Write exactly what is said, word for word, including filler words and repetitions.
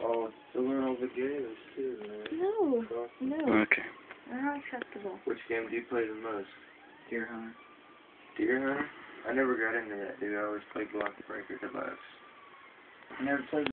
Oh, to learn all the games too, man. No, no. Okay. They're not acceptable. Which game do you play the most? Deer hunter. Deer Hunter? I never got into that, dude. I always played Block Breaker Deluxe. I never played